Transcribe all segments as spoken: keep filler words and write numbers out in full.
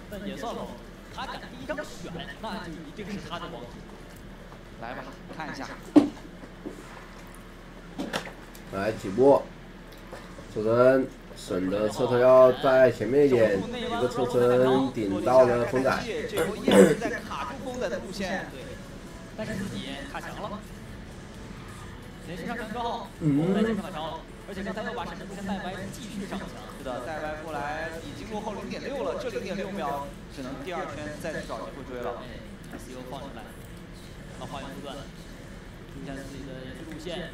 但也算猛。他敢第一张选，那就一定是他的王者。 来吧，看一下。 来起步，车身省得车头要在前面一点，一个车身顶到了风仔。 这波叶是在卡住风仔的路线， 对，但是自己卡墙了。连续上墙之后， 嗯， 再进反超了，而且刚才又把闪电路线带歪，继续上墙。 是的，带歪过来已经落后零点六了，这零点六秒只能第二圈再去找机会追了。 哎 ，S U 放上来，把花园不断，出现自己的延续路线。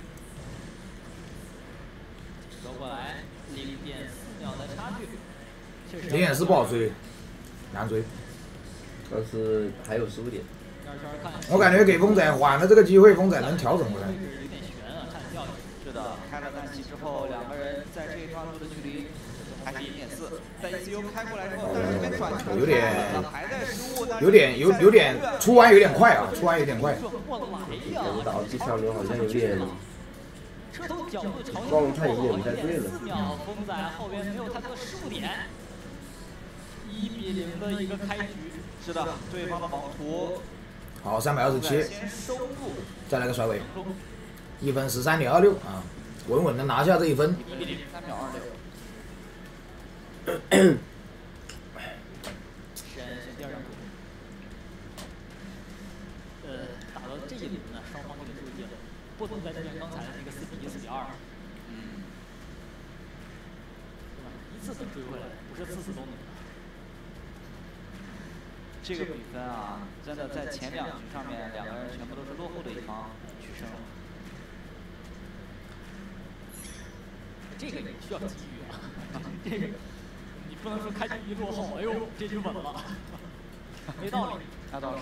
走过来，零点四秒的差距， 零点四不好追，难追。 但是还有十五点。 我感觉给风仔缓了这个机会，风仔能调整回来。 有点悬啊，看调是的，开了氮气之后，两个人在这一段路的距离还是零点四，在 E C U 开过来之后，但是这边转圈有点还在失误， 有点有有点出弯有点快啊，出弯有点快。 领导第三轮好像有点。 车头角度朝状态有点不太对了。 四秒，风仔后边没有太多的失误点，一比零的一个开局。 是的，对方的网图。 好，三百二十七，再来个甩尾，一分十三点二六啊，稳稳的拿下这一分。 一比零，三秒二六。 先先第二张图。呃，打到这一轮呢，双方都给注意了，不能再出现刚才的那个四比一、四比二。 嗯。 对吧？一次次追回来，不是次次都能。 这个比分啊，真的在前两局上面，两个人全部都是落后的一方取胜了。 这个也需要机遇啊，这个你不能说开局一落后，哎呦，这局稳了，没道理。 那倒是。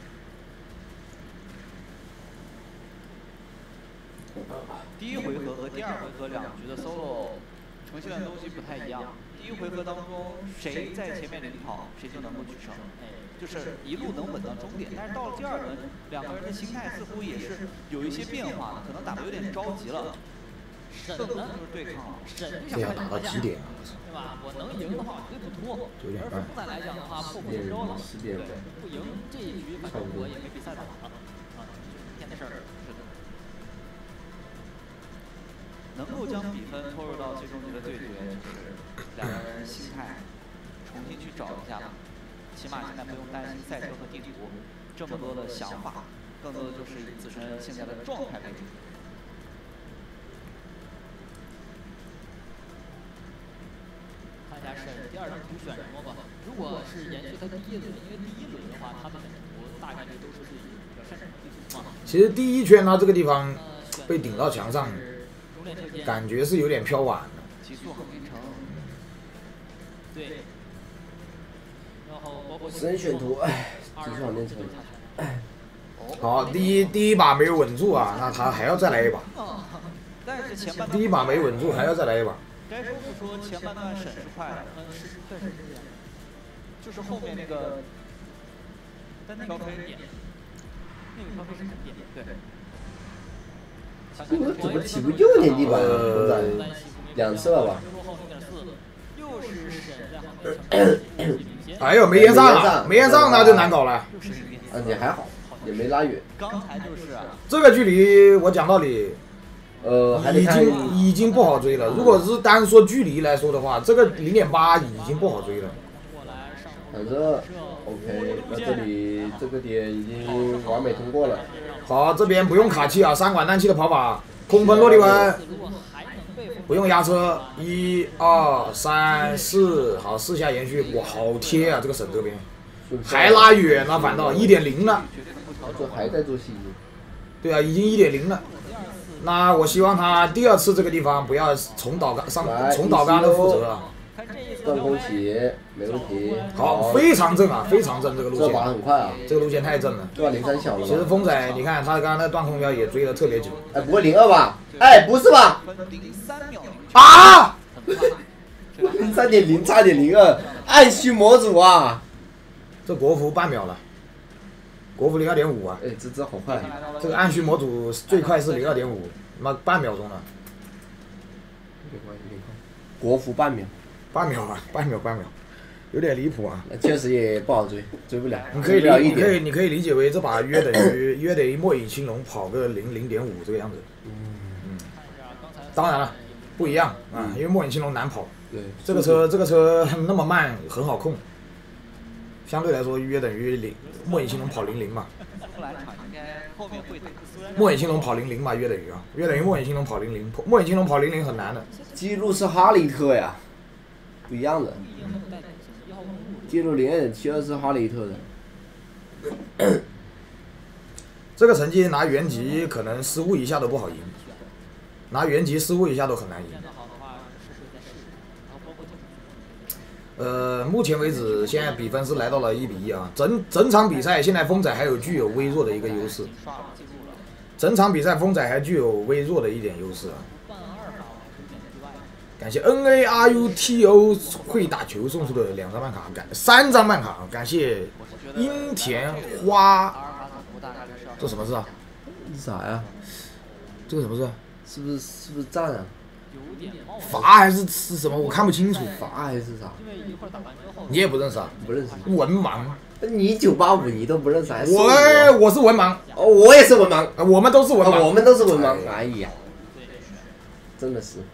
第一回合和第二回合两局的 solo 呈现的东西不太一样。第一回合当中，谁在前面领跑，谁就能够取胜。就是一路能稳到终点，但是到了第二轮，两个人的心态似乎也是有一些变化的，可能打得有点着急了。 沈更多就是对抗了。 沈就这要打到几点啊？ 对吧？我能赢的话，我绝对不拖。 九点半。 而风仔来讲的话，破釜沉舟了。 十点半。 不赢这一局，反正我也没比赛打了。啊，就是明天的事儿。是的。 能够将比分拖入到最终局的对决，就是两个人心态重新去找一下吧。起码现在不用担心赛车和地图这么多的想法，更多的就是以自身现在的状态为主。 看一下沈第二张图选什么吧。如果是延续他第一轮，因为第一轮的话，他的选图大概率都是自己比较擅长的地图嘛。 其实第一圈他这个地方被顶到墙上，感觉是有点飘晚的。 极速横滨城。 对。 神选图，哎，极速横滨城。 好，第一第一把没有稳住啊，那他还要再来一把。 但是前半第一把没稳住，还要再来一把。 该说不说，前半段沈是快的， 嗯，是是确实是这样。 就是后面那个， 但那个飘飞点，那个飘飞是什么点？ 对。 我怎么起步又点地板？ 呃， 两次了吧？ 又是沈在旁边。 哎呦，没延上了，没延上那就难搞了。 啊，你还好，也没拉远。 刚才就是这个距离，我讲道理， 呃，还得已看经已经不好追了。如果是单说距离来说的话，这个零点八已经不好追了。 反正 OK， 那这里这个点已经完美通过了。 好，这边不用卡气啊，三管氮气的跑法，空分落地稳。不用压车，一二三四，好，四下延续，哇，好贴啊！这个省这边还拉远了，反倒一点零了。 这还在做细节。 对啊，已经一点零了。那我希望他第二次这个地方不要重导杆上重导杆的负责啊。 断空起，没问题。 好，非常正啊，非常正这个路线。 这把很快啊， 这个路线太正了。 这把零三小了。 其实风仔，你看他刚刚那断空标也追得特别紧。 哎，不会零二吧？哎，不是吧？ 啊！ 零三点零差点零二，按虚模组啊！ 这国服半秒了，国服零二点五啊！ 哎，这这好快！ 这个按虚模组最快是零二点五，妈半秒钟了。 有点快，有点快。国服半秒。 半秒吧，半秒半秒。 有点离谱啊。 那确实也不好追，追不了。 你可以追不了理， 一点。 你可以你可以理解为这把约等于约等于末影青龙跑个零零点五这个样子。嗯嗯。当然了，不一样啊，因为末影青龙难跑。 对。 这个车这个车那么慢，很好控。相对来说，约等于零末影青龙跑零零嘛。末影青龙跑零零嘛，约等于啊，约等于末影青龙跑零零，末影青龙跑零零很难的。 记录是哈利特呀，不一样的。记录零点七二是哈利特的。 这个成绩拿原级可能失误一下都不好赢，拿原级失误一下都很难赢。呃，目前为止，现在比分是来到了一比一啊。整整场比赛，现在风仔还有具有微弱的一个优势。整场比赛，风仔还具有微弱的一点优势啊。感谢 N A R U T O 会打球送出的两张办卡，感三张办卡，感谢樱田花。这什么字啊？ 啥呀？ 这个什么字？ 是不是是不是站啊？ 罚还是是什么？我看不清楚。 罚还是啥？ 你也不认识啊？ 不认识。 文盲。 你九八五你都不认识还？ 我我是文盲。 哦，我也是文盲。 我们都是文盲。 我们都是文盲。哎呀，真的是。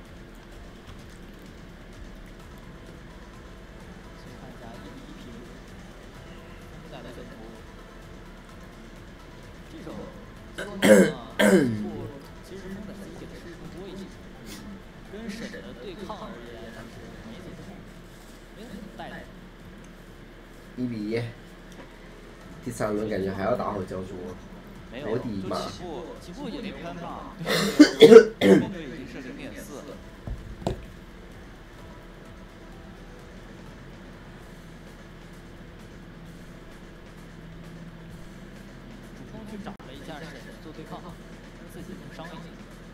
其实风仔自己的失误多一些，跟沈的对抗而言，但是没怎么没怎么带的。 一比一，第三轮感觉还要打好焦灼。 没有， 我的妈！ 起步起步也没喷嘛，面对已经是零点四。 主攻去找了一下沈做对抗，自己能伤一点。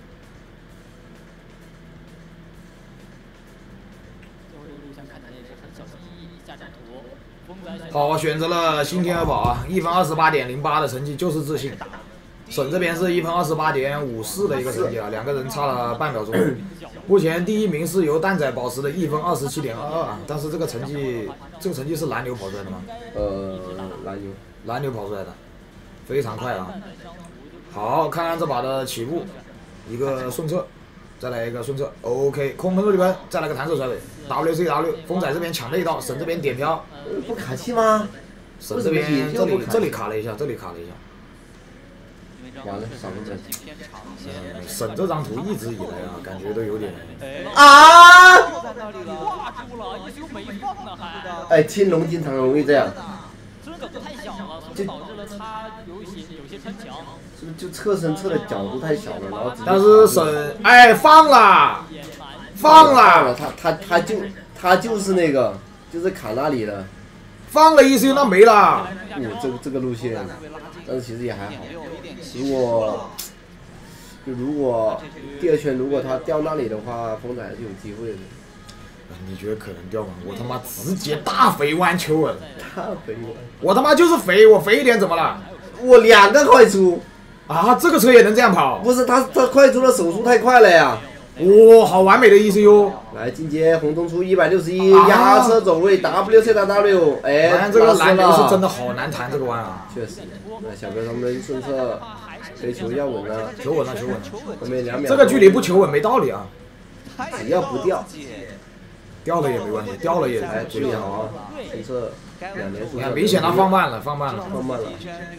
最后一个录像看起来也是很小心翼翼下展图。 好，选择了新天鹅堡啊，一分二十八点零八的成绩就是自信。沈这边是一分二十八点五四的一个成绩啊，两个人差了半秒钟。目前第一名是由蛋仔保持的一分二十七点二二啊，但是这个成绩，这个成绩是蓝牛跑出来的吗？ 呃，蓝牛， 蓝牛跑出来的，非常快啊。好，看看这把的起步，一个顺侧，再来一个顺侧 ，OK， 空喷落地喷，再来个弹射甩尾 ，W C W， 风仔这边抢了一道，沈这边点飘， 不卡气吗？ 沈这边这里这里卡了一下，这里卡了一下。 完了，少个针。 沈这张图一直以来啊，感觉都有点啊！ 挂住了，一球没放呢还。 哎，青龙经常容易这样。 孙梗太小了，所以导致了他有一些有些穿墙。 是不是就侧身侧的角度太小了，然后？ 但是沈哎放了，放了， 他他他就他就是那个就是卡那里的， 放了一 C 那没了。 嗯，这个这个路线，但是其实也还好。如果就如果第二圈如果他掉那里的话，风仔还是有机会的。 你觉得可能掉吗？我他妈直接大肥弯秋稳， 大肥弯， 我他妈就是肥，我肥一点怎么了？ 我两个快出啊！这个车也能这样跑？ 不是他他快出的手速太快了呀！ 哇、哦，好完美的 E C U！ 来进阶红中出一百六十一，压车走位 W C W， 哎， 这个蓝牛是真的好难弹这个弯啊！ 确实，那小哥他们顺侧追求要稳了， 求稳了，求稳了， 后面两秒， 这个距离不求稳没道理啊！ 只要不掉， 掉了也没关系，掉了也哎注意好啊，顺侧两连你看明显他放慢了，放慢了， 放慢了。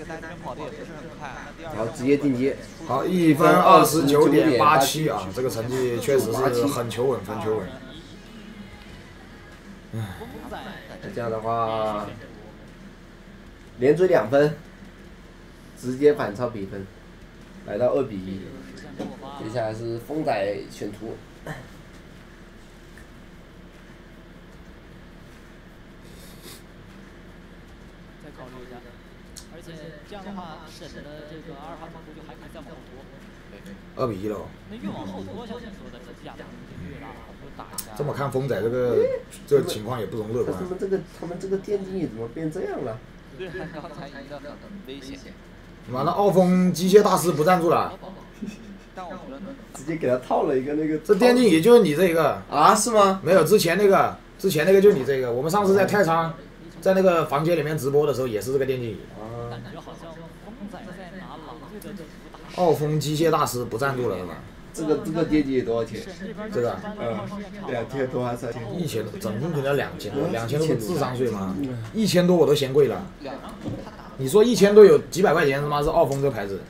好，直接进阶。 好，一分二十九点八七啊，这个成绩确实是很求稳，很求稳。 那这样的话，连追两分，直接反超比分，来到二比一。接下来是风仔选图。 再考虑一下，而且这样的话，沈的这个阿尔法冲突就还可以再往后拖。 二比一了。 那越往后拖，像你说的，这价格就越大，就打一下。 这么看，风仔这个这个情况也不容乐观。 他们这个他们这个电竞怎么变这样了？ 对，刚才赢得很危险。 完了，奥风机械大师不赞助了。 但我觉得直接给他套了一个那个。 这电竞也就是你这一个啊？是吗？ 没有，之前那个之前那个就你这个，我们上次在太仓，在那个房间里面直播的时候也是这个电竞椅。 啊。 感觉好像风仔在拿狼队的主打。 奥风机械大师不赞助了是吧？ 这个这个电竞椅多少钱？ 这个， 嗯，两千多还是三千？ 一千多，整共可能两千多，两千多智商税吗？一千多我都嫌贵了。你说一千多有几百块钱他妈是奥风这个牌子，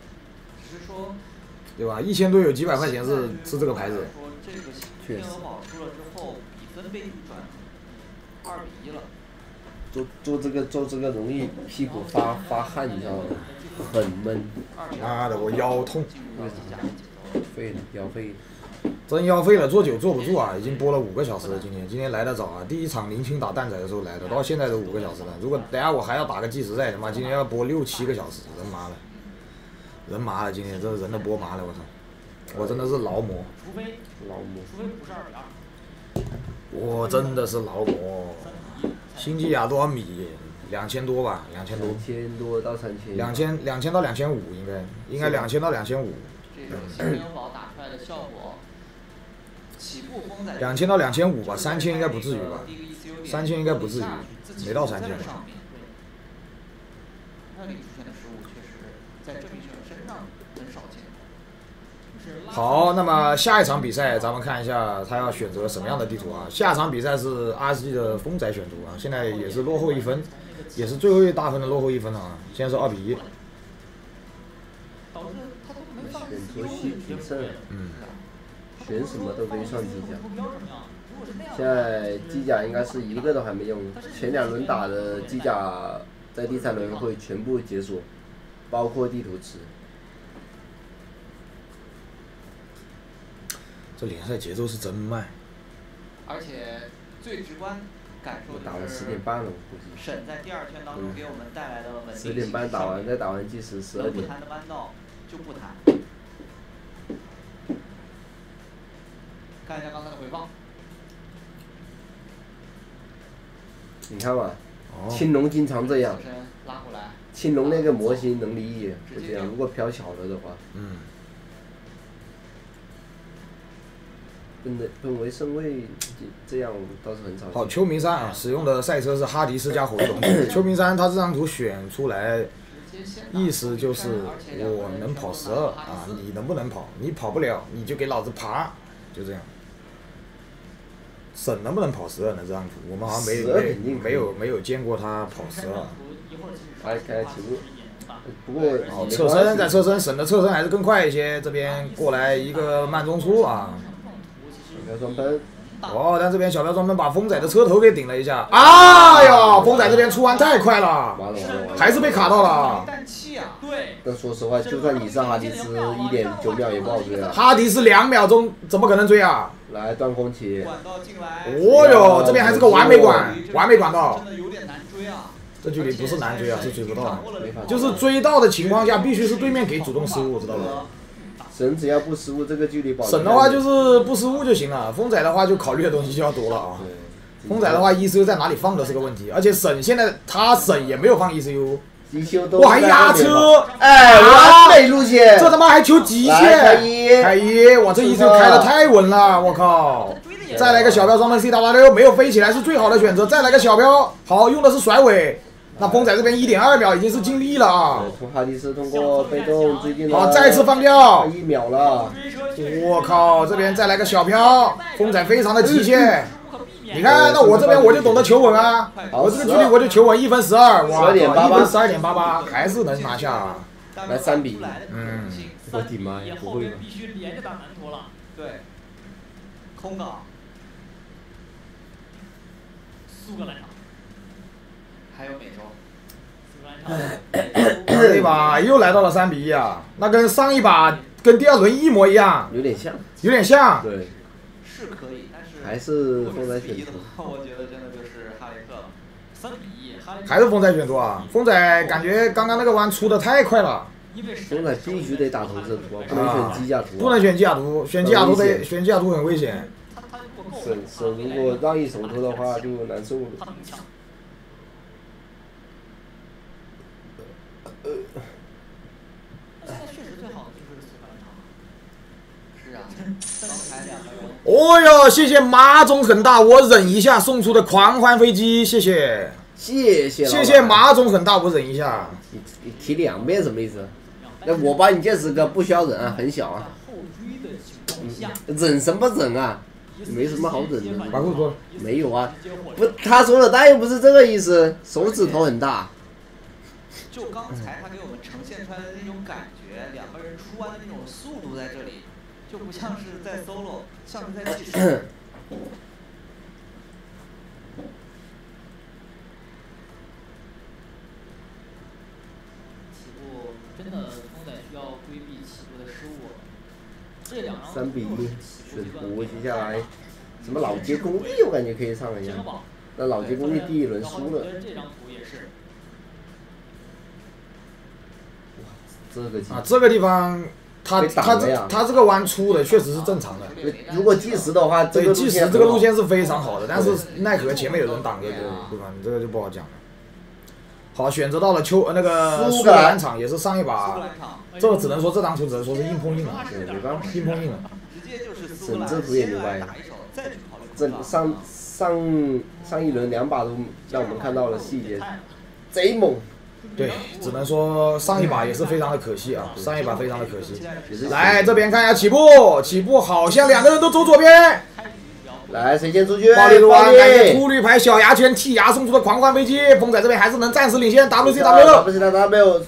对吧？一千多有几百块钱是是这个牌子。 确实。宝出了之后，比分被逆转，二比一了。 做做这个做这个容易屁股发发汗，你知道吗？很闷。 妈的，我腰痛。 废了，腰废了。 真腰废了，坐久坐不住啊！已经播了五个小时了，今天今天来的早啊，第一场林青打蛋仔的时候来的，到现在都五个小时了。如果等下我还要打个计时赛，他妈今天要播六七个小时，人麻了，人麻了，今天这人都播麻了，我操！我真的是劳模。 劳模。 除非不是二比二。 我真的是劳模。星际亚多少米？两千多吧，两千多。 两千多到三千。 两千两千到两千五应该，应该两千到两千五。 这种新人宝打出来的效果，起步风仔。 两千到两千五吧，三千应该不至于吧？三千应该不至于，没到三千。 那里出现的失误确实在这名选手身上很少见。 好，那么下一场比赛咱们看一下他要选择什么样的地图啊？下场比赛是 R S G 的风仔选图啊，现在也是落后一分，也是最后一大分的落后一分了啊，现在是二比一。 选出细品胜， 嗯， 选什么都可以上机甲。现在机甲应该是一个都还没用，前两轮打的机甲在第三轮会全部解锁，包括地图池。 这联赛节奏是真慢。 而且最直观感受打了十点半了，我估计。 沈在第二圈当中给我们带来的稳定性。 十点半打完，再打完计时十二点。 不谈的弯道就不谈。看一下刚才的回放。 你看吧，青龙经常这样。 拉回来。 青龙那个模型能理解，就这样。如果飘小了的话。 嗯。 分的分为身位，这样倒是很少。 好，秋名山啊，使用的赛车是哈迪斯加火翼龙。秋名山他这张图选出来，意思就是我能跑十二啊，你能不能跑？你跑不了，你就给老子爬，就这样。沈能不能跑十二呢？这张图我们好像没没没有没有见过他跑十二。 开开起步。不过好，侧身在侧身，沈的侧身还是更快一些。这边过来一个慢中出啊。 小标双喷， 哦，但这边小标双喷把风仔的车头给顶了一下，哎呀，风仔这边出弯太快了， 完了完了完了， 还是被卡到了。 但说实话，就算你上哈迪斯，一点九秒也不好追啊。 哈迪斯两秒钟怎么可能追啊？ 来断空起， 哦哟，这边还是个完美管，完美管道。这距离不是难追啊，是追不到，就是追到的情况下，必须是对面给主动失误，知道吧？ 神只要不失误，这个距离保。 神的话就是不失误就行了，风仔的话就考虑的东西就要多了啊。风仔的话 E C U 在哪里放的是个问题，而且沈现在他沈也没有放 E C U， 我还压车， 哎，完美路线， 这他妈还求极限，开一，开一，我这 E C U 开的太稳了，我靠！再来个小标双的 C W 没有飞起来是最好的选择，再来个小标，好用的是甩尾。那风仔这边一点二秒已经是尽力了啊！ 从哈迪斯通过被动追进了， 好，再次放掉， 一秒了。 我靠，这边再来个小飘，风仔非常的极限。你看，那我这边我就懂得求稳啊，我这个距离我就求稳一分十二，哇，一分十二点八八，还是能拿下啊！ 来三比一， 嗯， 我的妈呀，不会吧？ 必须连着打南图了。 对，空港， 苏格兰场。 还有美洲， 这把又来到了三比一啊，那跟上一把跟第二轮一模一样， 有点像， 有点像， 对， 是可以，但是还是风仔选图， 我觉得真的就是哈雷克了， 三比一， 还是风仔选图啊，风仔感觉刚刚那个弯出的太快了， 风仔必须得打同色图，不能选机甲图， 不能选机甲图，选机甲图得选机甲图很危险， 沈沈如果让一手图的话就难受了。 呃，现在确实最好的就是苏格兰场。 是啊，刚才两个人。 哦哦哟，谢谢马总很大，我忍一下送出的狂欢飞机，谢谢， 谢谢， 谢谢马总很大，我忍一下。 你你提两遍什么意思？那我把你剑十个不需要忍啊，很小啊。嗯、忍什么忍啊？没什么好忍的。 把裤脱了。 没有啊，不，他说的但又不是这个意思，手指头很大。 就刚才他给我们呈现出来的那种感觉，两个人出弯的那种速度在这里，就不像是在 solo， 像是在计时。 起步真的风仔需要规避起步的失误。这两张三比一，选图接下来什么老街工地，我感觉可以上一下。那老街工地第一轮输了。 这张图也是。 这个啊，这个地方，他他这他这个弯出的确实是正常的。 如果计时的话， 对计时这个路线是非常好的，但是奈何前面有人挡着，对吧？你这个就不好讲了。好，选择到了秋那个苏格兰场，也是上一把，这个只能说这张图只能说是硬碰硬了， 对，没办法， 硬碰硬了。 整这图也牛掰，这上上上一轮两把都让我们看到了细节，贼猛。 对，只能说上一把也是非常的可惜啊，上一把非常的可惜。来这边看一下起步，起步好像两个人都走左边。 来，谁先出去？ 暴力入弯，感谢秃驴牌小牙签剔牙送出的狂欢飞机，风仔这边还是能暂时领先 W C W。 W C W。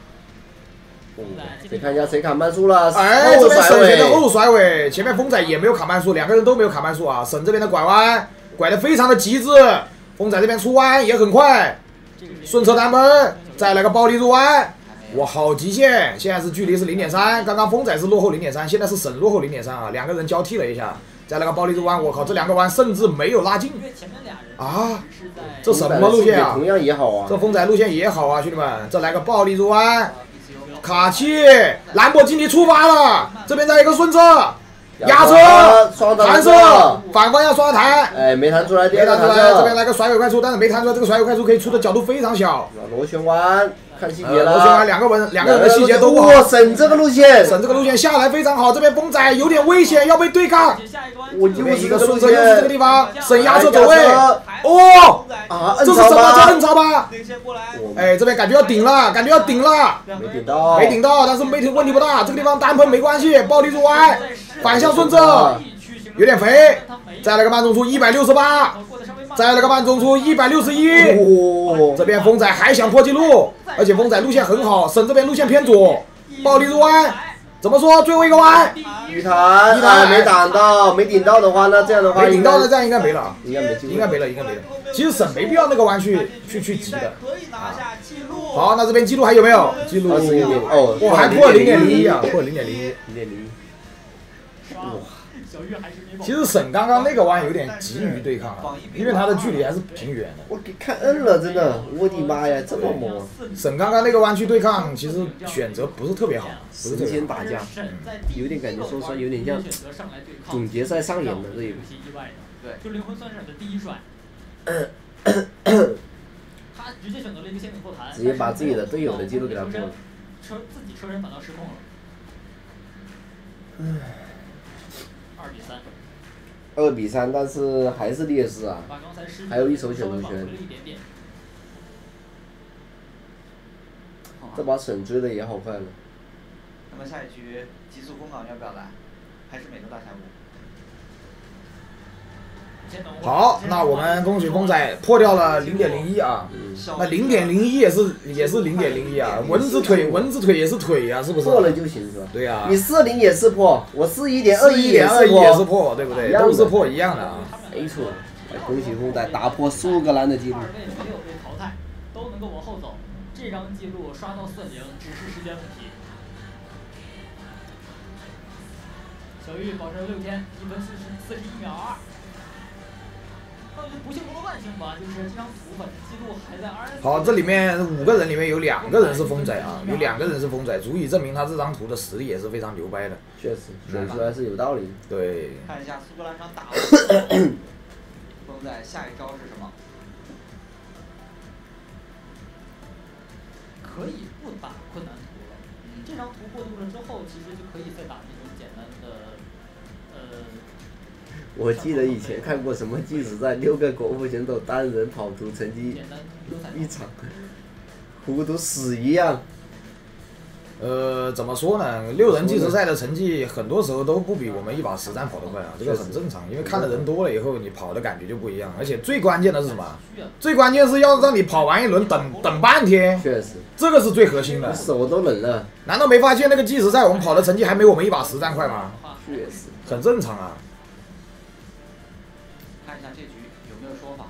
谁看一下谁砍半速了？ 哎，这边沈前的后甩尾，前面风仔也没有砍半速，两个人都没有砍半速啊。沈这边的拐弯拐得非常的极致，风仔这边出弯也很快。顺车单门，再来个暴力入弯，哇，好极限！现在是距离是零点三，刚刚风仔是落后零点三，现在是沈落后零点三啊，两个人交替了一下，再来个暴力入弯，我靠，这两个弯甚至没有拉近啊！这什么路线啊？ 同样也好啊， 这风仔路线也好啊，兄弟们，这来个暴力入弯，卡其兰博基尼出发了，这边再一个顺车。压车，弹射，反方向刷弹， 哎，没弹出来， 没弹出来，这边来个甩尾快出，但是没弹出来，这个甩尾快出可以出的角度非常小。 螺旋弯，看细节了。 螺旋弯两个人，两个人的细节都不好。 哇，省这个路线， 省这个路线下来非常好，这边风仔有点危险，要被对抗。 我这边一个顺车，又是这个地方，省压车走位。 哦，啊， 这是什么？这摁超吧？哎，这边感觉要顶了，感觉要顶了。 没顶到， 没顶到，但是没问题不大，这个地方单喷没关系，暴力入弯。反向顺车，有点肥，再来个慢中出一百六十八，再来个慢中出一百六十一。这边风仔还想破纪录，而且风仔路线很好，省这边路线偏左，暴力入弯。怎么说？最后一个弯， 雨弹，雨弹没挡到，没顶到的话，那这样的话， 没顶到的这样应该没了， 应该没， 应该没了，应该没了。其实省没必要那个弯去去去急的。好，那这边记录还有没有？记录哦， 哇，还破零点零一啊，破零点零一， 零点零一。哇， 其实沈刚刚那个弯有点急于对抗了，因为他的距离还是挺远的。 我给看摁了，真的，我的妈呀，这么猛！ 沈刚刚那个弯去对抗，其实选择不是特别好，不是神仙打架，有点感觉说出来有点像总决赛上演的这一个。 对，就灵魂算闪的第一甩，他直接选择了一个先顶后弹， 直接把自己的队友的记录给他破了， 车自己车身反倒失控了。 唉。 二比三， 二比三，但是还是劣势啊，还有一手选择权。这把沈追的也好快了。 那么下一局极速空港要不要来？还是美洲大峡谷？ 好，那我们恭喜风仔破掉了零点零一啊！那零点零一也是也是零点零一啊，蚊子腿蚊子腿也是腿啊，是不是？ 破了就行是吧？ 对呀。 你四零也是破，我四一点二一也是破， 也是破，对不对？都是破一样的啊。 没错，恭喜风仔打破苏格兰的记录。 没有被淘汰，都能够往后走，这张记录刷到四零只是时间问题。小玉保持了六天，一分四十四十一秒二。不幸中的万幸吧，就是这张图本记录还在二。 好，这里面五个人里面有两个人是风仔啊，有两个人是风仔，足以证明他这张图的实力也是非常牛掰的。 确实，选出来是有道理。 对。 看一下苏格兰场打了，风仔下一招是什么？ 可以不打困难图了，嗯，这张图过渡了之后，其实就可以再打那种简单的，呃。 我记得以前看过什么计时赛，六个国服选手单人跑图成绩一场，糊涂屎一样。 呃，怎么说呢？六人计时赛的成绩很多时候都不比我们一把实战跑得快啊，这个很正常。因为看的人多了以后，你跑的感觉就不一样。而且最关键的是什么？最关键是要让你跑完一轮等等半天。 确实， 这个是最核心的。 手都冷了。 难道没发现那个计时赛我们跑的成绩还没我们一把实战快吗？ 确实， 很正常啊。 看一下这局有没有说法。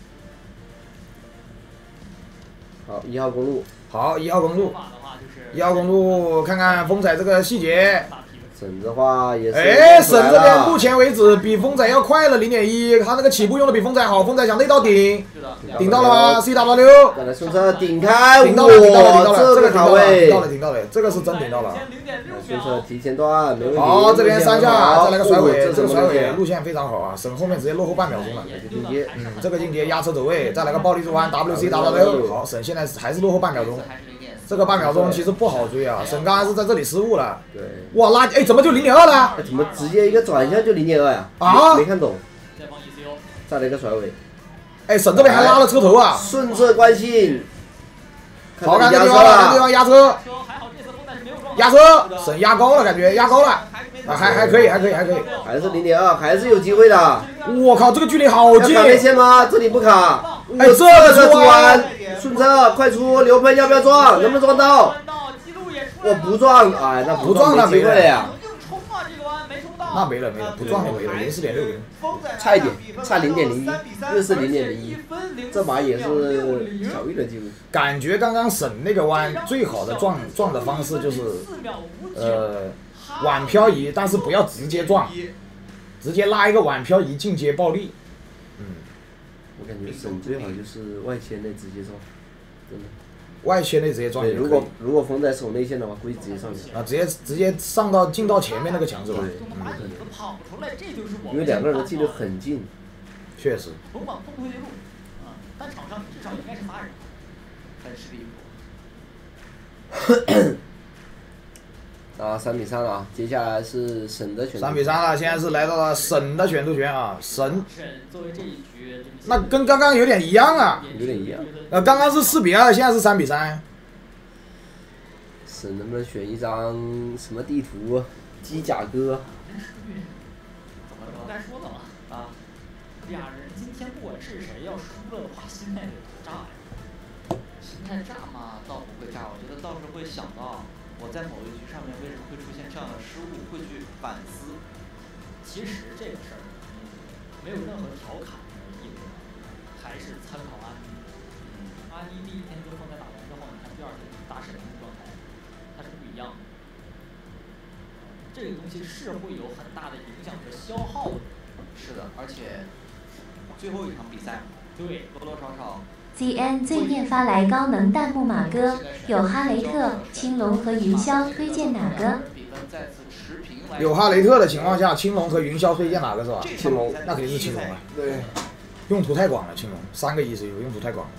好，一号公路。 好，一号公路。一号公路，看看风采这个细节。 省的话也是。 哎，省这边目前为止比风采要快了零点一，他那个起步用的比风采好，风采想内刀顶，顶到了吗 ？C W。 再来顺车顶开， 顶到了，顶到了，顶到了， 这个卡位， 顶到了，顶到了，这个是真顶到了。 顺车提前断，没问题。 好，这边三下，再来个甩尾，这个甩尾路线线非常好啊，省后面直接落后半秒钟了。 进阶， 嗯，这个进阶压车走位，再来个暴力之弯 W C W， 好，省现在还是落后半秒钟。这个半秒钟其实不好追啊，省刚才是在这里失误了。 对。 哇，垃圾！哎，怎么就零点二了？ 怎么直接一个转向就零点二呀？ 啊？ 没看懂。再来一个甩尾。 哎，省这边还拉了车头啊！ 顺着惯性。 好看这地方了，这地方压车。压车，省压高了，感觉压高了。啊，还还可以，还可以，还可以。 还是零点二，还是有机会的。 我靠，这个距离好近。 要卡内线吗？这里不卡。 哎，这个转，顺车快出，刘喷要不要撞？能不能撞到？我不撞，哎，那不撞那没机会了呀。 那没了没了，不撞就没了，零四点六零， 差一点，差零点零一，又是零点零一，这把也是小玉的记录。 感觉刚刚省那个弯最好的撞撞的方式就是，呃，晚漂移，但是不要直接撞，直接拉一个晚漂移进阶暴力。嗯， 我感觉省最好就是外切内直接撞，真的。 外切内直接撞也可以。 如果如果风在守内线的话，估计直接上去。 啊，直接直接上到进到前面那个墙是吧？ 对，嗯，因为两个人的距离很近。 确实。 甭往东推路，啊，但场上至少应该是仨人， 很是离谱。 啊，三比三了啊！接下来是省的选。 三比三了，现在是来到了省的选择权啊，省。 省作为这一局。 那跟刚刚有点一样啊。 有点一样。 呃，刚刚是四比二，现在是三比三。 省能不能选一张什么地图？机甲哥。 怎么说？该说了嘛啊！俩人今天不管是谁要输了的话，心态得炸呀。 心态炸嘛，倒不会炸，我觉得倒是会想到。我在某一局上面为什么会出现这样的失误，会去反思。 其实这个事儿，没有任何调侃的意味，还是参考阿妮。阿妮第一天跟风采打完之后，你看第二天打沈腾的状态，它是不一样的。这个东西是会有很大的影响和消耗的。 是的，而且最后一场比赛， 对， 多多少少。 G N 最电发来高能弹幕马哥，有哈雷特、青龙和云霄，推荐哪个？ 有哈雷特的情况下，青龙和云霄推荐哪个是吧？ 青龙， 那肯定是青龙啊。 对， 用途太广了，青龙三个 E C U 用途太广了。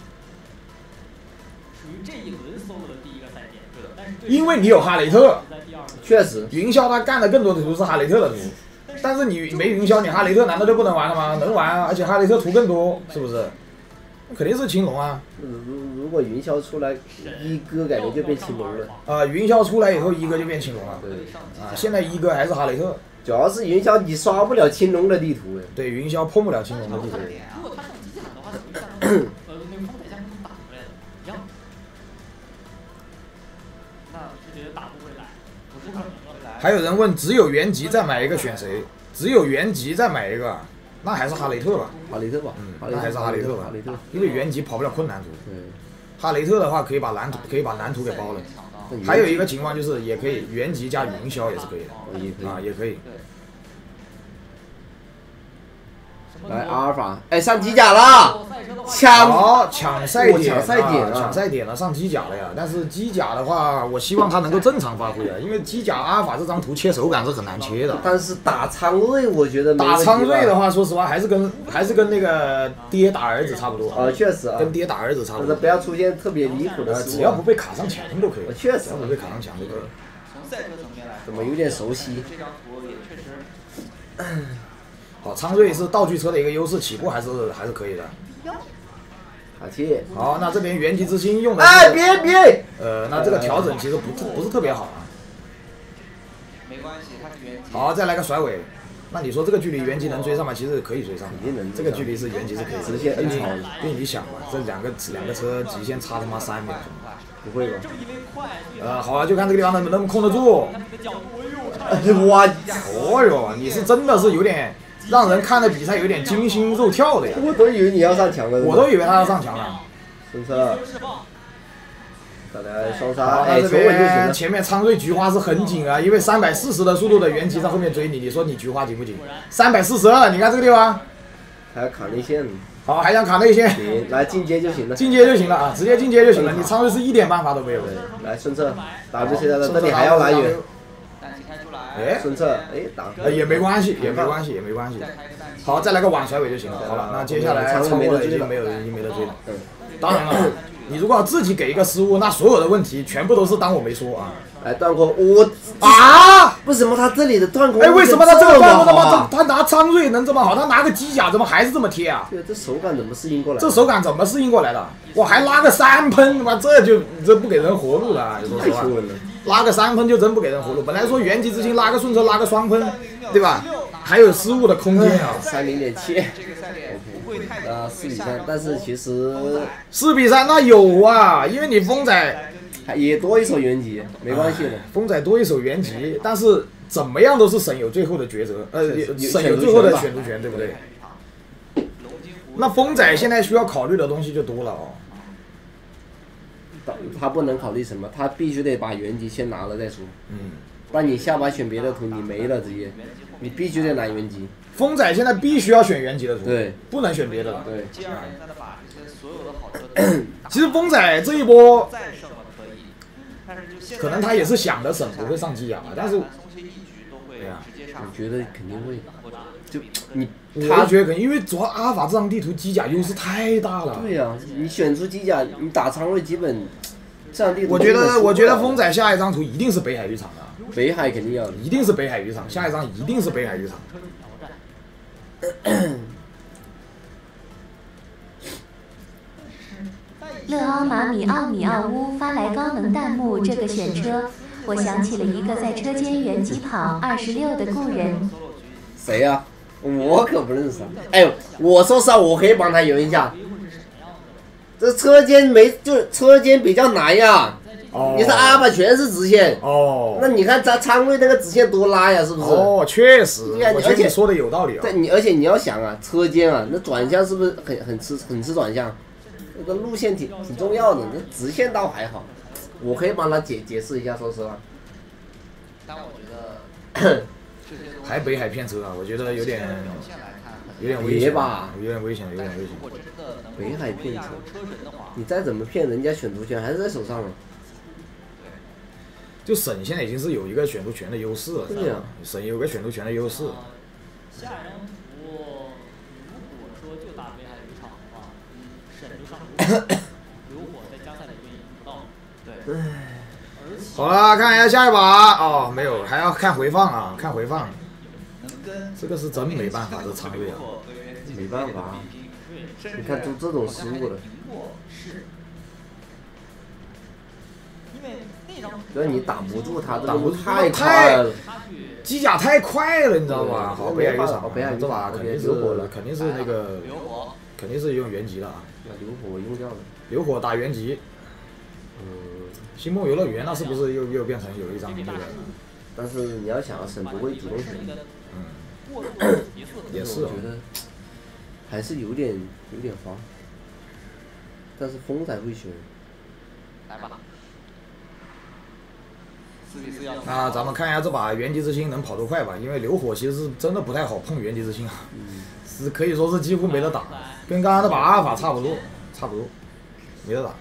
属于这一轮 solo 的第一个赛点，对的。但是因为你有哈雷特， 确实， 云霄他干的更多的图是哈雷特的图，但是你没云霄，你哈雷特难道就不能玩了吗？能玩啊，而且哈雷特图更多，是不是？肯定是青龙啊！ 如如果云霄出来，一哥感觉就变青龙了。 啊，云霄出来以后，一哥就变青龙了。 对。 啊，现在一哥还是哈雷特。 主要是云霄你刷不了青龙的地图。 对，云霄碰不了青龙的地图。 如果他上机甲的话，属于像呃那个风采像打回来的一样。那是觉得打不回来，不是可能的。 还有人问，只有原籍再买一个选谁？只有原籍再买一个。那还是哈雷特吧， 哈雷特吧， 嗯，那还是哈雷特吧， 哈雷特， 因为原籍跑不了困难图。 对， 哈雷特的话可以把蓝图可以把蓝图给包了。还有一个情况就是，也可以原籍加云霄也是可以的，啊，也可以。 来阿尔法，哎，上机甲了，抢好抢赛点， 抢赛点抢赛点了，上机甲了呀。但是机甲的话，我希望它能够正常发挥啊，因为机甲阿尔法这张图切手感是很难切的。 但是打苍瑞，我觉得打苍瑞的话，说实话还是跟还是跟那个爹打儿子差不多。 啊，确实啊， 跟爹打儿子差不多。 但是不要出现特别离谱的失误， 只要不被卡上墙都可以。 确实， 只要不被卡上墙都可以。 从赛车层面来说， 怎么有点熟悉？ 这张图也确实。 好，昌瑞是道具车的一个优势，起步还是还是可以的。 卡切。 好，那这边元气之星用的。 哎，别别。 呃，那这个调整其实不不是特别好啊。 没关系，它是元气。 好，再来个甩尾。那你说这个距离元气能追上吗？其实可以追上的， 肯定能。 这个距离是元气是可以直线摁超。 因为你想嘛，这两个两个车极限差他妈三秒钟。 不会吧？ 呃，好啊，就看这个地方能能不能控得住。 哇， 哦哟，你是真的是有点让人看的比赛有点惊心肉跳的呀！ 我都以为你要上墙了。 我都以为他要上墙了。 顺车。再来双杀， 好，那这边前面昌瑞菊花是很紧啊，因为三百四十的速度的元气在后面追你，你说你菊花紧不紧？三百四十二，你看这个地方， 还要卡内线。 好，还想卡内线？ 行，来进阶就行了。 进阶就行了啊，直接进阶就行了。你昌瑞是一点办法都没有的。 来顺侧 ，W 现在的这里还要拉远。 哎， 顺侧，哎打。 呃也没关系，也没关系，也没关系。好，再来个晚甩尾就行了。好了，那接下来超过了已经没有已经没得追了。 嗯。 当然了，你如果要自己给一个失误，那所有的问题全部都是当我没说啊。 来断空，我啊！ 为什么他这里的断空？ 哎，为什么他这个断空他妈他拿昌瑞能这么好？他拿个机甲怎么还是这么贴啊？ 对，这手感怎么适应过来？ 这手感怎么适应过来的？我还拉个三喷，他妈这就这不给人活路了，说实话。拉个三喷就真不给人活路。本来说元气之星拉个顺车拉个双喷，对吧？还有失误的空间啊。 三零点七。啊，四比三，但是其实四比三那有啊，因为你风仔也多一手元吉，没关系的。 风仔多一手元吉，但是怎么样都是省有最后的抉择，呃，省有最后的选择权，对不对？那风仔现在需要考虑的东西就多了哦。 他不能考虑什么，他必须得把元吉先拿了再说。 嗯。 但你下把选别的图，你没了直接，你必须得拿元吉。 风仔现在必须要选元吉的图， 对， 不能选别的了。 对。 其实风仔这一波，可能他也是想着省不会上机甲，但是，对呀， 我觉得肯定会。就你， 他觉得肯定，因为主要阿尔法这张地图机甲优势太大了。 对呀，你选出机甲，你打昌瑞基本这张地图。 我觉得，我觉得风仔下一张图一定是北海渔场的。 北海肯定要， 一定是北海渔场，下一张一定是北海渔场。 乐奥马米奥米奥乌发来高能弹幕，这个选车，我想起了一个在车间原机跑二十六的故人。 谁呀、啊？我可不认识。哎呦，我说实话，我可以帮他圆一下。这车间没，就车间比较难呀。哦。你是阿巴全是直线。 哦。 那你看咱昌瑞那个直线多拉呀，是不是？ 哦，确实。 对呀， 而且你说的有道理啊。 对，你而且你要想啊，车间啊，那转向是不是很很吃很吃转向？那个路线挺挺重要的，那直线倒还好。我可以帮他解解释一下，说实话。 但我觉得。 还北海骗车啊，我觉得有点有点危险吧，有点危险，有点危险。 北海骗车，你再怎么骗，人家选图权还是在手上了。 就省现在已经是有一个选图权的优势了， 对呀， 省有个选图权的优势。 下一张图，如果说就打北海渔场的话，省就上流火在加赛里面赢不到。对。 好了，看一下下一把哦，没有，还要看回放啊，看回放。这个是真没办法，这昌瑞啊， 没办法。你看都这种失误了。所以你挡不住他，挡不太快了， 机甲太快了，你知道吧？好，北海渔场， 北海这把肯定是肯定是那个，肯定是用原级的啊。 流火用掉了。 流火打原级。嗯，星梦游乐园那是不是又又变成有一张那个？ 但是你要想，省不会主动选。 嗯，也是， 我觉得还是有点有点慌，但是风仔会选。 来吧。 那咱们看一下这把原级之星能跑多快吧？因为流火其实是真的不太好碰原级之星啊， 嗯、 是可以说是几乎没得打，跟刚刚那把阿尔法差不多，差不多，没得打。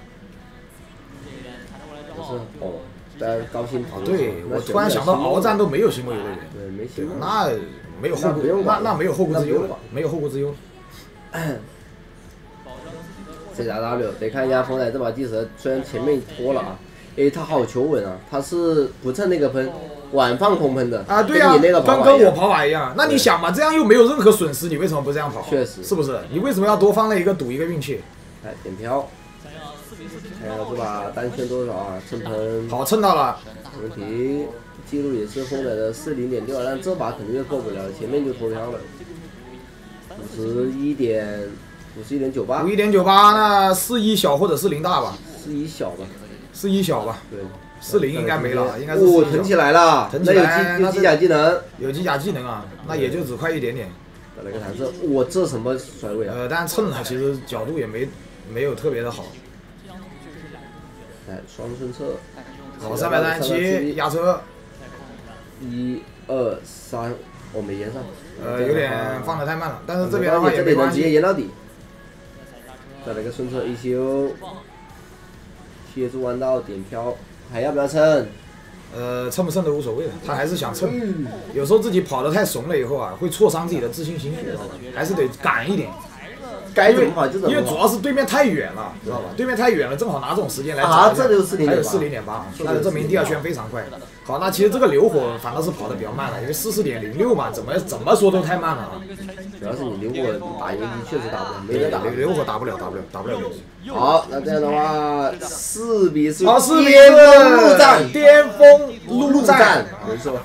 不是哦，在高新跑。 对，我突然想到鏖战都没有星梦游乐园。 对，没星梦。 那没有后顾，那那没有后顾之忧了，没有后顾之忧。 C W 得看一下风仔这把计时，虽然前面拖了啊， 哎，他好求稳啊，他是不趁那个喷，晚放空喷的啊，对呀、啊， 跟跟跟我跑法一样。那你想嘛，这样又没有任何损失，你为什么不这样跑？ 确实， 是不是？你为什么要多放了一个赌一个运气？ 哎，点飘，还有这把单圈多少啊？蹭喷， 好蹭到了， 没问题。记录也是风仔的四零点六，但这把肯定就够不了，前面就脱飘了。五十一点，五十一点九八， 五一点九八，那四一小或者四零大吧？ 四一小吧， 四一小吧。 对， 四零应该没了，应该是。 哦，腾起来了， 腾起来， 那有机有机甲技能， 有机甲技能啊，那也就只快一点点。 再来个弹射，哇，这什么甩尾啊？ 呃，但蹭它其实角度也没没有特别的好。 哎，双顺侧， 好，三百三十七压车。 一二三，我没延上。 呃，有点放的太慢了，但是这边的话也没关系，直接延到底。再来个顺侧一修，贴住弯道点飘，还要不要蹭？ 呃，蹭不蹭都无所谓了，他还是想蹭。有时候自己跑得太怂了以后啊，会挫伤自己的自信心，知道吧？还是得赶一点。 该怎么跑就怎么跑。 因为主要是对面太远了，知道吧？对面太远了，正好拿这种时间来找。 啊，这就是还有四零点八，那就证明第二圈非常快。好，那其实这个流火反倒是跑得比较慢了，因为四十点零六嘛，怎么怎么说都太慢了啊。 主要是你流火打游击确实打不了，没人打。 流火打不了，打不了，打不了游击。 好，那这样的话，四比四， 好，四比巅峰陆战， 巅峰陆战， 没错。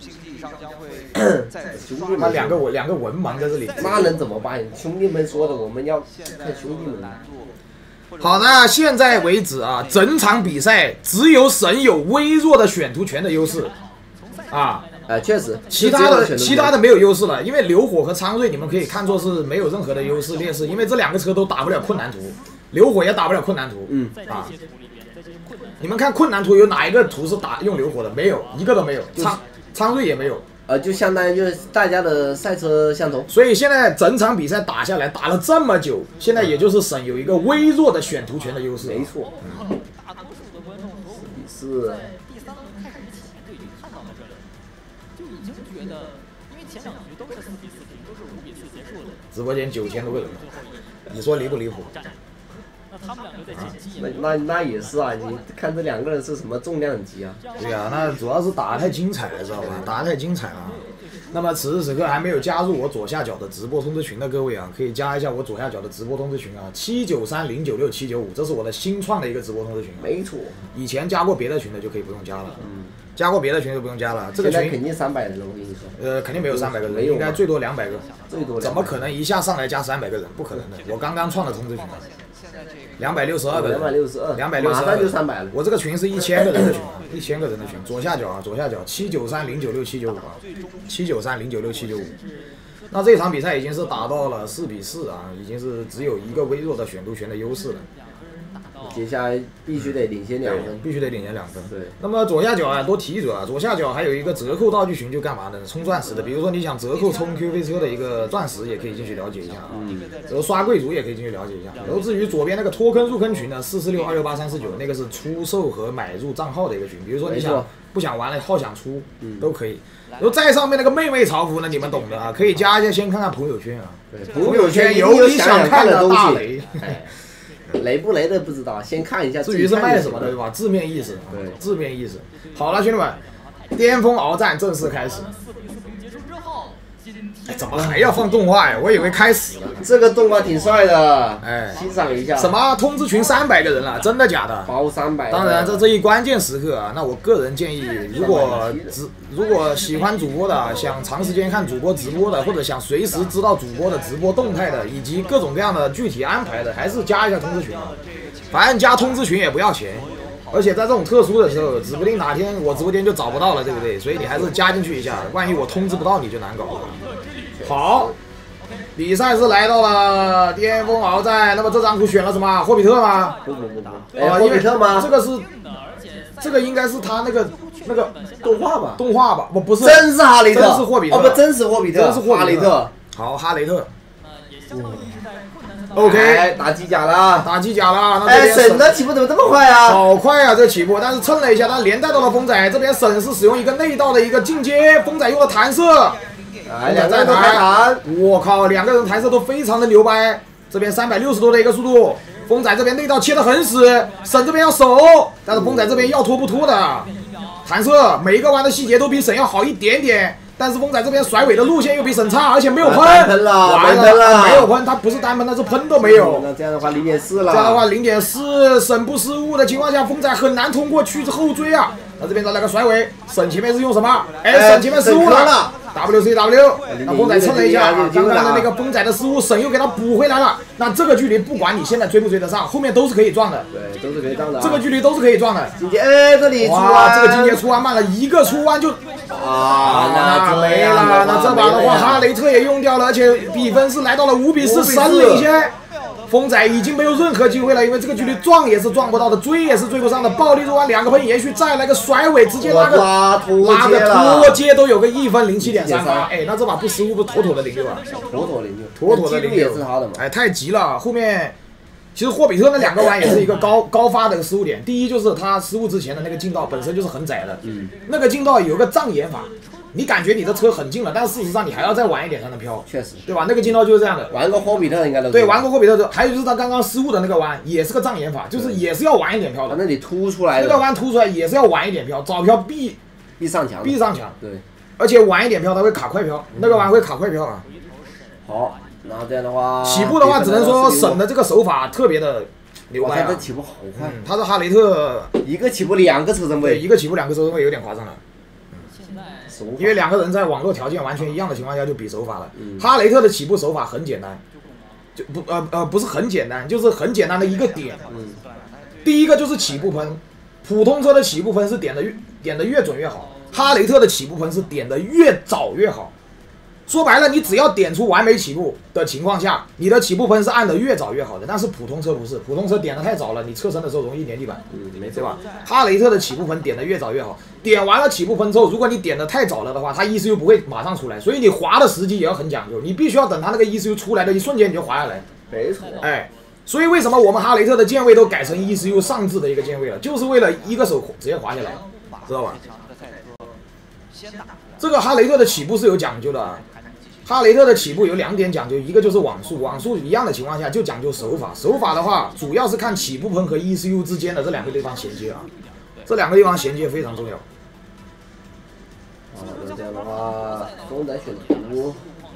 那两个我两个文盲在这里， 那能怎么办？兄弟们说的，我们要看兄弟们。 好，那现在为止啊，整场比赛只有神有微弱的选图权的优势，啊， 呃，确实， 其他的其他的没有优势了，因为流火和昌瑞你们可以看作是没有任何的优势劣势，因为这两个车都打不了困难图，流火也打不了困难图，嗯啊，你们看困难图有哪一个图是打用流火的？没有，一个都没有，昌昌瑞也没有。 呃，就相当于就是大家的赛车相同， 所以现在整场比赛打下来，打了这么久，现在也就是省有一个微弱的选图权的优势。 没错。四比四。 第三轮开始之前就已经看到了这里，就已经觉得，因为前两局都是四比四平，都是五比四结束的。 直播间九千多个人，你说离不离谱？ 那他们两个在前期也那那那也是啊，你看这两个人是什么重量级啊？ 对啊，那主要是打得太精彩了，知道吧？打得太精彩了。那么此时此刻还没有加入我左下角的直播通知群的各位啊，可以加一下我左下角的直播通知群啊，七九三零九六七九五，这是我的新创的一个直播通知群、啊。 没错， 以前加过别的群的就可以不用加了，嗯，加过别的群就不用加了。这个群肯定三百人，我跟你说。 呃，肯定没有三百个人，应该最多两百个， 最多。 怎么可能一下上来加三百个人？不可能的，我刚刚创的通知群啊。两百六十二个人， 两百六十二， 两百六十二， 马上就三百了。 我这个群是一千个人的群啊，一千个人的群，左下角啊，左下角七九三零九六七九五啊，七九三零九六七九五。那这场比赛已经是打到了四比四啊，已经是只有一个微弱的选图权的优势了。 接下来必须得领先两分， 必须得领先两分。 对。 那么左下角啊，多提一嘴啊，左下角还有一个折扣道具群，就干嘛呢？充钻石的，比如说你想折扣充 Q 飞车的一个钻石，也可以进去了解一下啊。嗯。然后刷贵族也可以进去了解一下。然后至于左边那个脱坑入坑群呢，四四六二六八三四九，那个是出售和买入账号的一个群，比如说你想不想玩了，号想出，都可以。然后再上面那个妹妹潮服呢，你们懂的啊，可以加一下，先看看朋友圈啊。 对，朋友圈有你想看的大雷。 雷不雷的不知道，先看一下。 至于是卖什么的，对吧？字面意思，对，字面意思。好了，兄弟们，巅峰鏖战正式开始。哎，怎么还要放动画呀？我以为开始了。 这个动画挺帅的，哎，欣赏一下。 什么通知群三百个人了？真的假的？ 包三百。 当然，在这一关键时刻啊，那我个人建议，如果直如果喜欢主播的，想长时间看主播直播的，或者想随时知道主播的直播动态的，以及各种各样的具体安排的，还是加一下通知群啊。反正加通知群也不要钱，而且在这种特殊的时候，指不定哪天我直播间就找不到了，对不对？所以你还是加进去一下，万一我通知不到你就难搞了。好，比赛是来到了巅峰鏖战。那么这张图选了什么？霍比特吗？ 不不不不，哎，霍比特吗？ 这个是，这个应该是他那个那个动画吧？ 动画吧？不不是， 真是哈雷特， 真是霍比特， 哦不，真是霍比特， 真是哈雷特。 好，哈雷特。 嗯 OK， 打机甲了， 打机甲了。 哎，沈的起步怎么这么快啊？ 好快啊，这起步！但是蹭了一下，但连带到了风仔这边，沈是使用一个内道的一个进阶，风仔用了弹射。 哎，两个人都开弹， 我靠，两个人弹射都非常的牛掰。 这边三百六十多的一个速度，风仔这边内道切得很死，沈这边要守，但是风仔这边要拖不拖的，弹射每一个弯的细节都比沈要好一点点，但是风仔这边甩尾的路线又比沈差，而且没有喷， 喷了， 完喷了， 没有喷，他不是单喷，他是喷都没有。 那这样的话零点四了， 这样的话零点四，沈不失误的情况下，风仔很难通过去后追啊。那这边的那个甩尾，沈前面是用什么？哎，沈前面失误了。W C W， 那风仔蹭了一下，刚刚的那个风仔的失误，沈又给他补回来了。那这个距离，不管你现在追不追得上，后面都是可以撞的。 对，都是可以撞的、啊。 这个距离都是可以撞的。 金杰，哎，这里出弯， 哇，这个金杰出弯慢了，一个出弯就啊，那没了。那这把的话，哈雷特也用掉了，而且比分是来到了五比四，沈领先。风仔已经没有任何机会了，因为这个距离撞也是撞不到的，追也是追不上的。暴力入弯两个喷延续，再来个甩尾，直接拉个拉拉个脱接都有个一分零七点三八。哎，那这把不失误不妥妥的零六啊？ 妥妥零六， 妥妥的零六也是他的嘛。 哎，太急了，后面。其实霍比特那两个弯也是一个高高发的失误点。第一就是他失误之前的那个进道本身就是很窄的，嗯，那个进道有个障眼法，你感觉你的车很近了，但是事实上你还要再晚一点才能飘， 确实， 对吧？那个进道就是这样的。 玩过霍比特应该都对，玩过霍比特，还有就是他刚刚失误的那个弯也是个障眼法，就是也是要晚一点飘的。 那你凸出来的那个弯凸出来也是要晚一点飘，早飘必必上墙， 必上墙。 对， 而且晚一点飘它会卡快飘，那个弯会卡快飘啊。 好，然后这样的话， 起步的话只能说省的这个手法特别的。牛掰啊！ 这起步好快、 嗯，他是哈雷特一个起步两个车身位， 一个起步两个车身位有点夸张了。嗯，因为两个人在网络条件完全一样的情况下就比手法了。嗯、哈雷特的起步手法很简单，就不呃呃不是很简单，就是很简单的一个点。嗯，第一个就是起步喷，普通车的起步喷是点的越点的越准越好，哈雷特的起步喷是点的越早越好。说白了，你只要点出完美起步的情况下，你的起步喷是按的越早越好的。但是普通车不是，普通车点的太早了，你侧身的时候容易粘地板，嗯，没错吧？哈雷特的起步喷点的越早越好，点完了起步喷之后，如果你点的太早了的话，它 E C U 不会马上出来，所以你滑的时机也要很讲究，你必须要等它那个 E C U 出来的一瞬间你就滑下来。 没错， 哎，所以为什么我们哈雷特的键位都改成 E C U 上置的一个键位了，就是为了一个手直接滑下来，知道吧？这个哈雷特的起步是有讲究的啊。哈雷特的起步有两点讲究，一个就是网速，网速一样的情况下就讲究手法，手法的话主要是看起步喷和 E C U 之间的这两个地方衔接啊，这两个地方衔接非常重要。 好，那这样的话，风仔选图，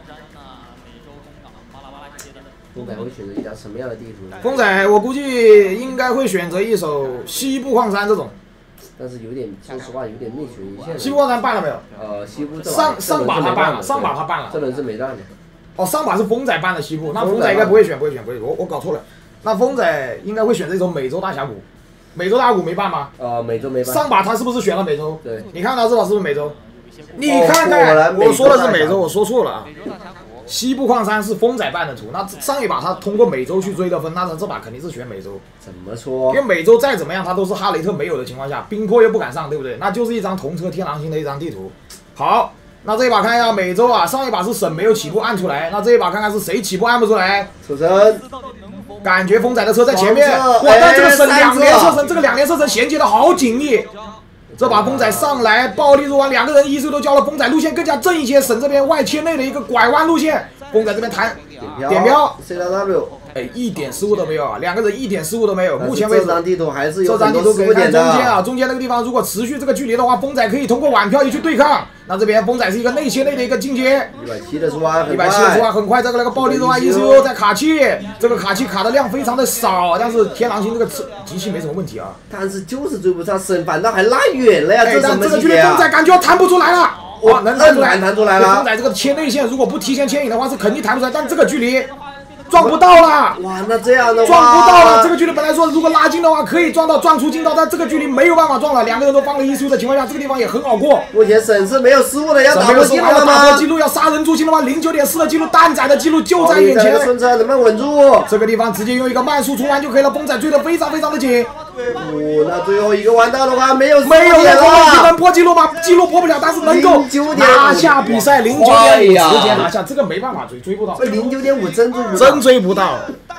风仔会选择一张什么样的地图？ 风仔我估计应该会选择一首西部矿山这种。 但是有点，说实话有点内循一线。 西部矿山办了没有？ 呃，西部上上把他办了，上把他办了。 这轮是没办的。 哦，上把是风仔办的西部，那风仔应该不会选，不会选，不会选，我我搞错了。那风仔应该会选这首美洲大峡谷，美洲大峡谷没办吗？ 呃，美洲没办。 上把他是不是选了美洲？ 对。 你看他这把是不是美洲？你看看，我说的是美洲，我说错了啊。西部矿山是风仔办的图，那上一把他通过美洲去追的分，那他这把肯定是选美洲。 怎么说？ 因为美洲再怎么样，它都是哈雷特没有的情况下，冰坡又不敢上，对不对？那就是一张同车天狼星的一张地图。好，那这一把看一下美洲啊，上一把是沈没有起步按出来，那这一把看看是谁起步按不出来？ 车身， 感觉风仔的车在前面，哇！但这个沈两连车身，这个两连车身衔接的好紧密。这把风仔上来，暴力入弯，两个人 E C U 都交了，风仔路线更加正一些，沈这边外切内的一个拐弯路线，风仔这边弹点标 ，C W， 哎，一点失误都没有啊，两个人一点失误都没有。目前为止， 这张地图还是有这张地图可以看中间啊，中间那个地方如果持续这个距离的话，风仔可以通过晚漂移去对抗。那这边风仔是一个内切内的一个进阶， 一百七的出弯， 一百七的出弯很快，这个那个暴力入弯 E C U 在卡气，这个卡气卡的量非常的少，但是天狼星这个机器没什么问题啊。 但是就是追不上沈，反倒还拉远了呀，这什么这个距离风仔感觉弹不出来了。哇，能弹出来， 弹出来了。 风仔这个切内线，如果不提前牵引的话，是肯定弹不出来。但这个距离撞不到了。 哇，那这样的话， 撞不到了。这个距离本来说如果拉近的话可以撞到撞出近道，但这个距离没有办法撞了。两个人都放了 E C U 的情况下，这个地方也很好过。 目前沈是没有失误的，要打破记录了吗？ 打破记录要杀人助兴的话，零九点四的记录，蛋仔的记录就在眼前。 顺车能不能稳住？ 这个地方直接用一个慢速出弯就可以了。风仔追得非常非常的紧。 哦，那最后一个弯道的话没有没有任何能破纪录吗？纪录破不了，但是能够拿下比赛零九点五，直接拿下，这个没办法追，追不到。 零九点五真追不到， 真追不到。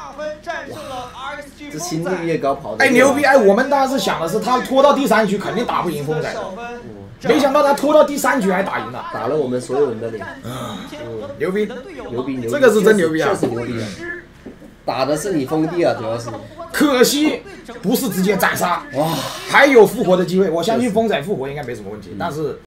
这心率越高跑的。 哎，牛逼！哎，我们当时想的是他拖到第三局肯定打不赢风仔，没想到他拖到第三局还打赢了， 打了我们所有人的脸。 牛逼！ 牛逼牛逼！ 这个是真牛逼啊！ 确实牛逼啊！ 打的是你封地啊，主要是。 可惜不是直接斩杀， 哇， 还有复活的机会。我相信风仔复活应该没什么问题，但是